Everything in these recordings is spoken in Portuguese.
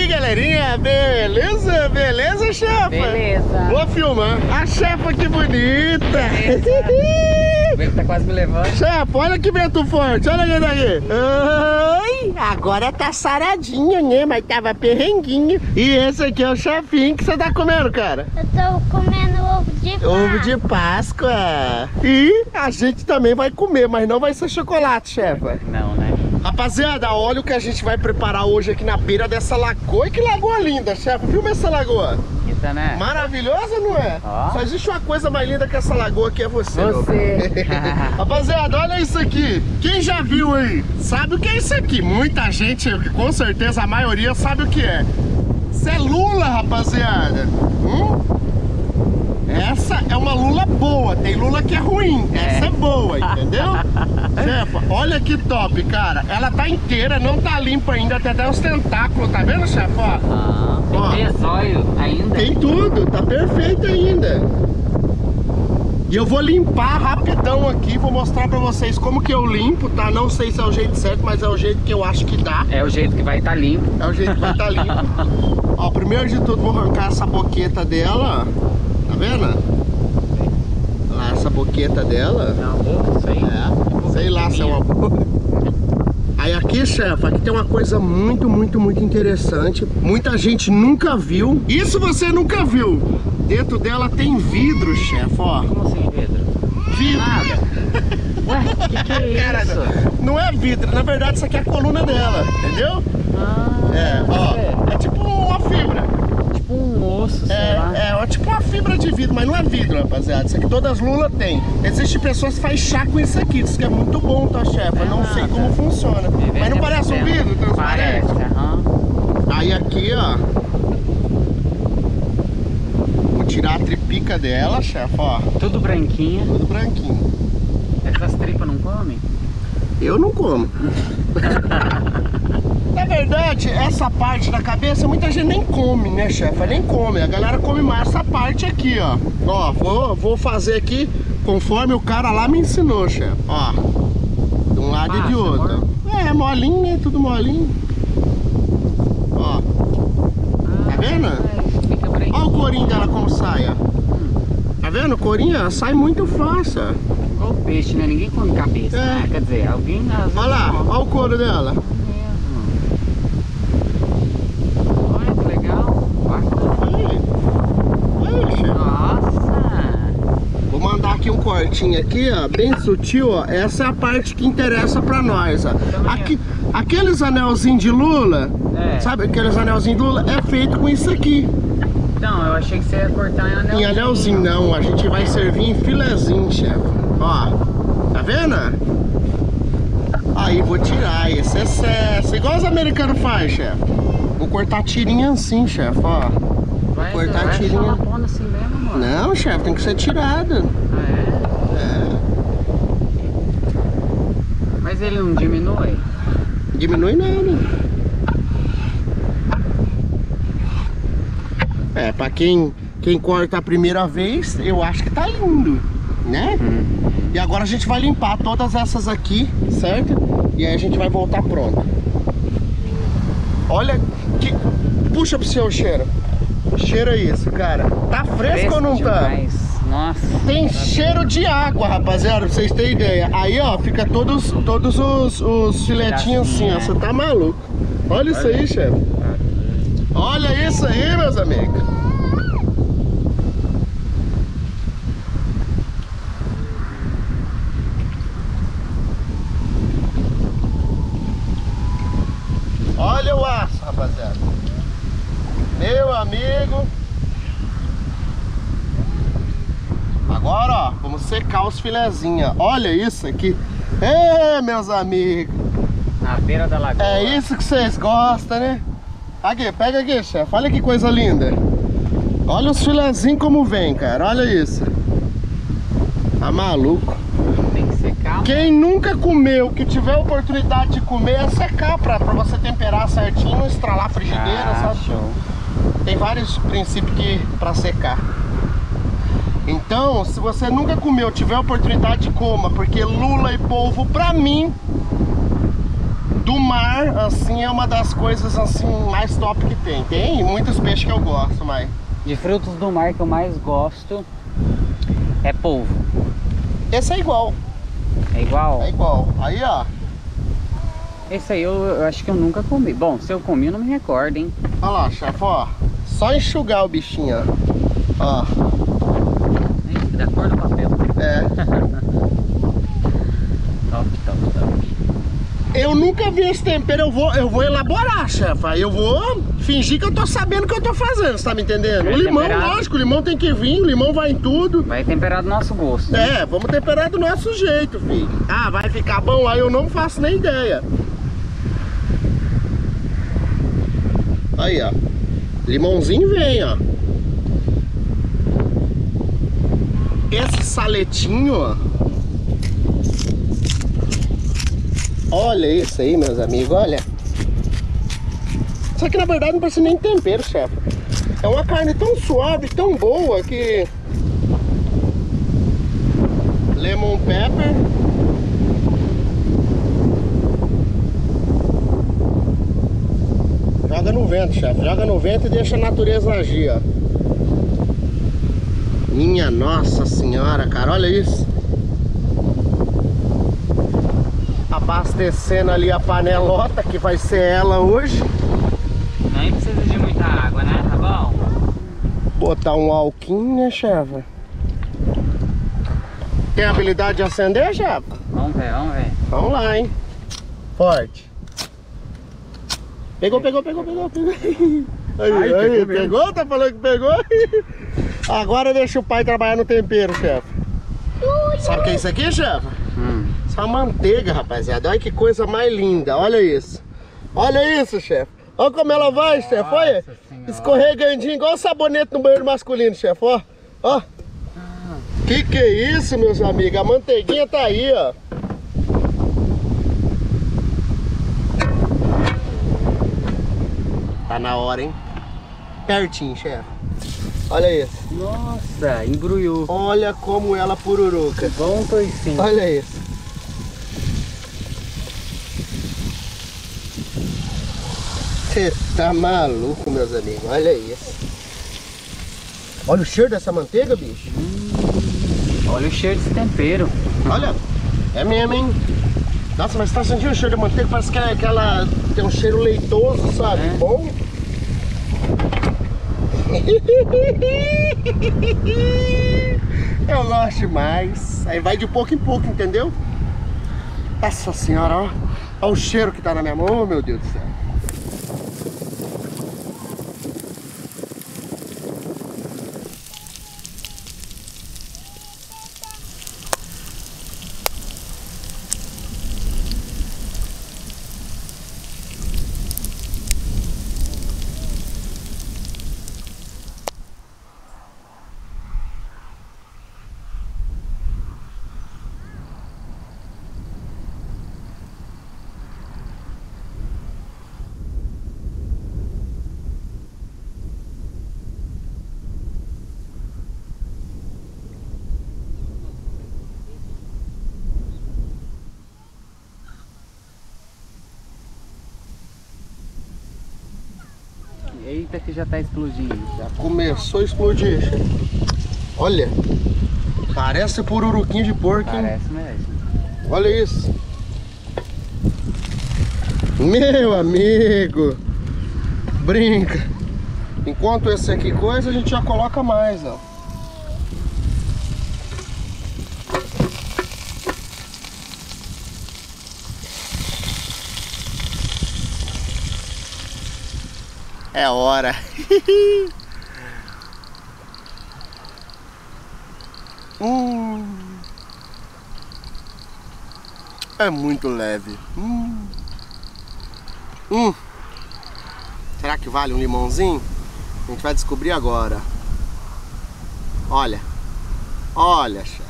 aí, galerinha, beleza? Beleza, chefa? Beleza. Vou filmar. A chefa, que bonita. O vento tá quase me levando. Chefa, olha que vento forte, olha quem tá aqui. Oi, agora tá saradinho, né? Mas tava perrenguinho. E esse aqui é o chefinho que você tá comendo, cara. Eu tô comendo ovo de Páscoa. Ovo de Páscoa. E a gente também vai comer, mas não vai ser chocolate, chefa. Não, né? Rapaziada, olha o que a gente vai preparar hoje aqui na beira dessa lagoa. E que lagoa linda, chefe. Viu essa lagoa? Bonita, né? Maravilhosa, não é? Ó. Só existe uma coisa mais linda que essa lagoa que é você. Você. Rapaziada, olha isso aqui. Quem já viu aí, sabe o que é isso aqui. Muita gente, com certeza a maioria, sabe o que é. Isso é lula, rapaziada. Essa é uma lula boa. Tem lula que é ruim. Essa é boa, entendeu? Chefa, olha que top, cara. Ela tá inteira, não tá limpa ainda. Tem até os tentáculos, tá vendo, chefa? Ó. Tem olho ainda. Tem tudo, tá perfeito ainda. E eu vou limpar rapidão aqui, vou mostrar pra vocês como que eu limpo, tá? Não sei se é o jeito certo, mas é o jeito que eu acho que dá. É o jeito que vai estar limpo. É o jeito que vai estar limpo. Ó, primeiro de tudo vou arrancar essa boqueta dela, ó. Tá vendo? Olha lá, essa boqueta dela. Não, boca, isso aí. É, sei lá se é uma boca. Aí aqui, chefe, aqui tem uma coisa muito interessante. Muita gente nunca viu. Isso você nunca viu. Dentro dela tem vidro, chefe, ó. Como assim, vidro? Vidro. Nada. Ué, que é Cara, isso? não é vidro, na verdade isso aqui é a coluna dela, entendeu? É, ó, é tipo uma fibra. Tipo um osso, sei lá. É tipo uma fibra de vidro, mas não é vidro, rapaziada. Isso aqui todas as lulas têm. Existem pessoas que fazem chá com isso aqui, isso que é muito bom, tá, chefe? Não sei como funciona. Mas não parece um vidro transparente? Parece, Aí aqui, ó. Vou tirar a tripica dela, chefe, ó. Tudo branquinho. Tudo branquinho. Essas tripas não comem? Eu não como. Na verdade, essa parte da cabeça muita gente nem come, né, chefe? Nem come. A galera come mais essa parte aqui, ó. Ó, vou fazer aqui conforme o cara lá me ensinou, chefe. Ó, de um lado e de outro. É, molinho, né? Tudo molinho. Ó. Tá vendo? Fica branquinho. Ó o corinho dela como sai, ó. Tá vendo? O corinho, ó, sai muito fácil, ó. Igual o peixe, né? Ninguém come cabeça, né? Quer dizer, alguém... Olha lá, ó o couro dela. Olha que legal. Aí, chefe. Nossa. Vou mandar aqui um cortinho aqui, ó, bem sutil, ó. Essa é a parte que interessa pra nós, ó. Aqui, aqueles anelzinhos de lula, sabe aqueles anelzinhos de lula? É feito com isso aqui. Não, eu achei que você ia cortar em anelzinho. Em anelzinho não, a gente vai servir em filezinho, chefe. Ó, tá vendo? Aí vou tirar esse excesso, igual os americanos fazem, chefe. Vou cortar tirinha assim, chefe, ó. Vai cortar a tirinha. uma ponta assim mesmo, mano. Não, chefe, tem que ser tirada. É? Mas ele não diminui? Diminui nada. É, pra quem corta a primeira vez, eu acho que tá lindo, né? E agora a gente vai limpar todas essas aqui, certo? E aí a gente vai voltar pronto. Olha que... Puxa pro seu cheiro. Cheira isso, cara. Tá fresco ou não demais. tá? Nossa. Tem cheiro de água, rapaziada, pra vocês terem ideia. Aí, ó, fica todos os filetinhos assim, ó. Você tá maluco. Olha isso aí, chefe. Olha isso aí, meus amigos. Olha o aço, rapaziada. Meu amigo. Agora, ó, vamos secar os filezinhos. Olha isso aqui. Ê, meus amigos. Na beira da lagoa. É isso que vocês gostam, né? Aqui, pega aqui, chefe. Olha que coisa linda. Olha os filezinhos como vem, cara. Olha isso. Tá maluco. Tem que secar. Quem nunca comeu, que tiver oportunidade de comer, é secar pra você temperar certinho, estralar a frigideira, sabe? Show. Tem vários princípios pra secar. Então, se você nunca comeu, tiver oportunidade, coma. Porque lula e polvo, pra mim, do mar, assim, é uma das coisas assim mais top que tem. Tem muitos peixes que eu gosto, mas... De frutos do mar que eu mais gosto é polvo. Esse é igual. É igual? É igual. Aí, ó. Esse aí eu acho que eu nunca comi. Bom, se eu comi eu não me recordo, hein? Olha lá, chefe, ó. Só enxugar o bichinho, ó. Da cor do papel. É. Top, top, top. Eu nunca vi esse tempero, eu vou elaborar, chefe. Aí eu vou fingir que eu tô sabendo o que eu tô fazendo, você tá me entendendo? É o limão, temperado. lógico, o limão tem que vir, o limão vai em tudo. Vai temperar do nosso gosto. Né? É, vamos temperar do nosso jeito, filho. Ah, vai ficar bom? Aí eu não faço nem ideia. Aí, ó. Limãozinho vem, ó. Esse saletinho, ó. Olha isso aí, meus amigos, olha. Isso aqui, na verdade, não precisa nem tempero, chefe. É uma carne tão suave, tão boa que... Lemon pepper. Joga no vento, chefe. Joga no vento e deixa a natureza agir, ó. Minha nossa senhora, cara, olha isso. Abastecendo ali a panelota, que vai ser ela hoje. Nem precisa de muita água, né? Tá bom? Botar um alquinho, né, chefe? Tem habilidade de acender, chefe? Vamos ver, vamos ver. Vamos lá, hein? Forte. Pegou. Aí, Ai, aí, pegou pegou? Tá falando que pegou? Agora deixa o pai trabalhar no tempero, chefe. Sabe o que é isso aqui, chefe? Isso é uma manteiga, rapaziada. Olha que coisa mais linda, olha isso. Olha isso, chefe. Olha como ela vai, chefe. Olha, escorregandinho, igual sabonete no banheiro masculino, chefe. Ó, ó. Que é isso, meus amigos? A manteiguinha tá aí, ó. Tá na hora, hein? Pertinho, chefe. Olha isso. Nossa, embrulhou. Olha como ela pururuca. Bom toicinho. Olha isso. Você tá maluco, meus amigos. Olha isso. Olha o cheiro dessa manteiga, bicho. Olha o cheiro desse tempero. Olha. É mesmo, hein? Nossa, mas você tá sentindo o cheiro de manteiga? Parece que ela tem um cheiro leitoso, sabe? É. Bom. Eu gosto demais. Aí vai de pouco em pouco, entendeu? Nossa senhora, ó. Olha o cheiro que tá na minha mão, meu Deus do céu. Eita que já tá explodindo. Já começou a explodir. Olha. Parece pururuquinho de porco, hein? Parece mesmo. Olha isso. Meu amigo. Brinca. Enquanto esse aqui coisa, a gente já coloca mais, ó. É hora. É muito leve. Será que vale um limãozinho? A gente vai descobrir agora. Olha. Olha, chefe.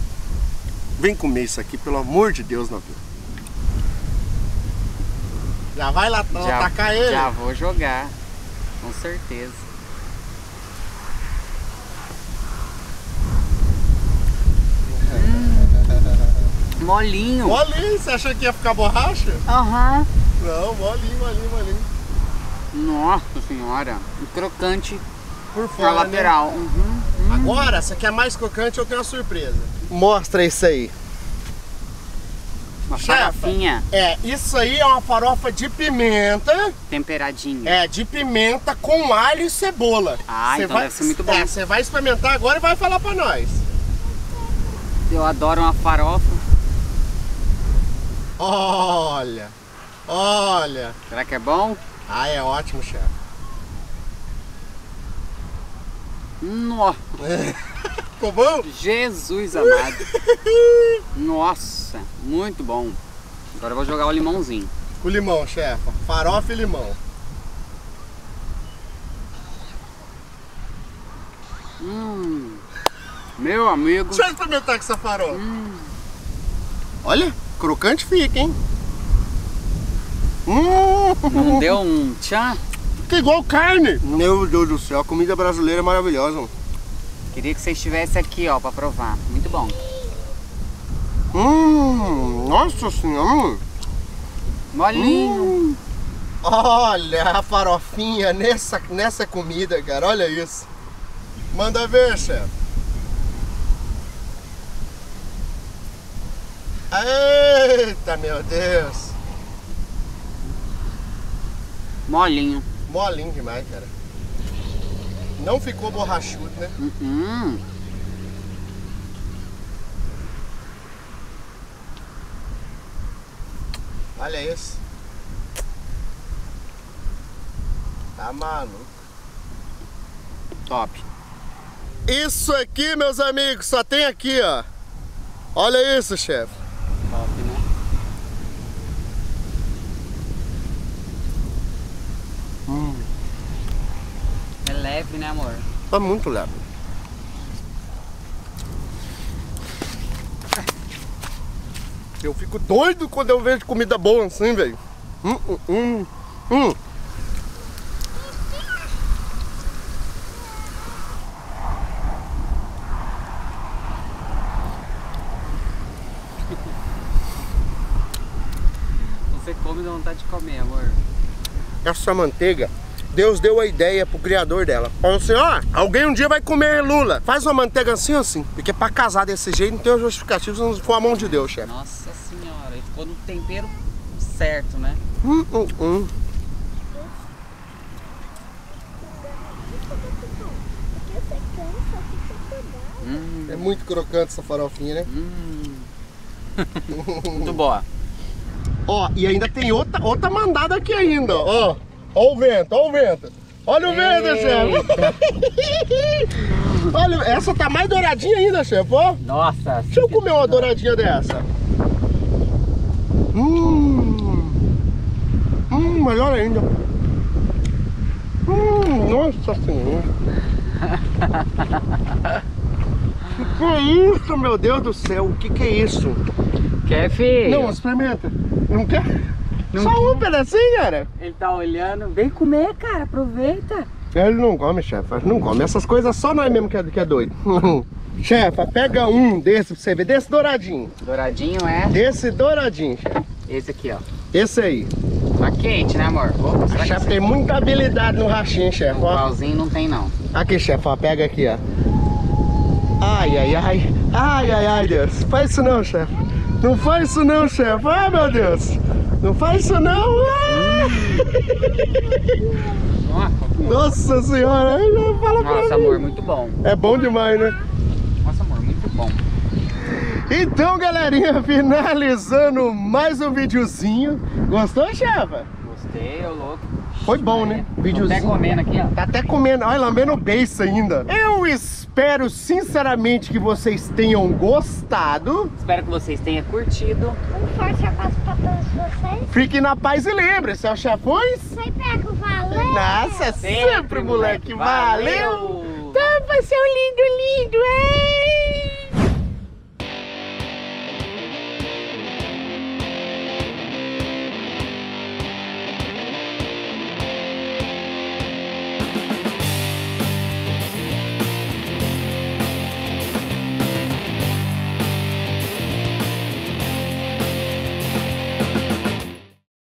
Vem comer isso aqui, pelo amor de Deus, Navio. Já vai lá atacar ele? Já vou jogar, com certeza. Molinho. Molinho, você achou que ia ficar borracha? Aham. Não, molinho, molinho, molinho. Nossa senhora, crocante Por pra fora, lateral. né? Agora, você quer mais crocante, eu tenho uma surpresa. Mostra isso aí. Uma Chefa, farofinha isso aí é uma farofa de pimenta. temperadinha. É, de pimenta com alho e cebola. Ah, Cê então deve ser muito bom. É, você vai experimentar agora e vai falar pra nós. Eu adoro uma farofa. Olha, olha. Será que é bom? Ah, é ótimo, chefe. Nossa, Ficou bom? Jesus amado. Nossa, muito bom. Agora eu vou jogar o limãozinho. Com limão, chefa. Farofa e limão. Meu amigo. Deixa eu experimentar com essa farofa. Olha, crocante fica, hein? Não deu um tchan? Fica igual carne. Meu Deus do céu, a comida brasileira é maravilhosa. Queria que você estivesse aqui, ó, pra provar. Muito bom. Nossa senhora. Molinho. Olha a farofinha nessa comida, cara. Olha isso. Manda ver, chefe. Eita, meu Deus. Molinho. Molinho demais, cara. Não ficou borrachudo, né? Olha isso. Tá maluco. Top. Isso aqui, meus amigos, só tem aqui, ó. Olha isso, chefe. Top, né? É leve, né, amor? Tá muito leve. Eu fico doido quando eu vejo comida boa assim, velho. Você come e dá vontade de comer, amor. Essa manteiga, Deus deu a ideia pro criador dela. Falou assim, ó, alguém um dia vai comer lula. Faz uma manteiga assim ou assim. Porque pra casar desse jeito não tem justificativo se não for a mão de Deus, chefe. Nossa senhora, ele ficou no tempero certo, né? É muito crocante essa farofinha, né? Muito boa. Ó, e ainda tem outra mandada aqui ainda, ó. Ó o vento, ó o vento. Olha o vento, chefe. Olha, essa tá mais douradinha ainda, chefe, ó. Nossa. Deixa eu comer uma douradinha dessa. Melhor ainda. Nossa senhora. Que é isso, meu Deus do céu? O que é isso? Quer, filho? Não, experimenta. Não quer? Não Só quer. um pedacinho, cara. Ele tá olhando. Vem comer, cara. Aproveita. Ele não come, chefe. Não come. Essas coisas só nós mesmo que é doido. Chefe, pega um desse pra você ver. Desse douradinho. Douradinho é? Desse douradinho, chefe. Esse aqui, ó. Esse aí. Tá quente, né, amor? O chefe tem muita habilidade no rachinho, chefe. O Ó. pauzinho não tem, não. Aqui, chefe, ó. Pega aqui, ó. Ai, ai, ai. Ai, ai, ai, Deus. Faz isso não, chefe. Não faz isso não, chefe. Ai, meu Deus. Não faz isso não. Nossa senhora. Fala pra Nossa, mim. amor, muito bom. É bom demais, né? Nossa, amor, muito bom. Então, galerinha, finalizando mais um videozinho. Gostou, chefa? Gostei, ô louco. Foi bom, né? Videozinho. Até comendo aqui, ó. Tá até comendo, olha, lambendo o beiço ainda. Eu espero sinceramente que vocês tenham gostado. Espero que vocês tenham curtido. Um forte abraço pra todos vocês. Fiquem na paz e lembre-se, aos chefões. Sai pego, valeu! Nossa, sempre, moleque. Valeu! Valeu. Tá, vai ser um lindo, lindo, hein?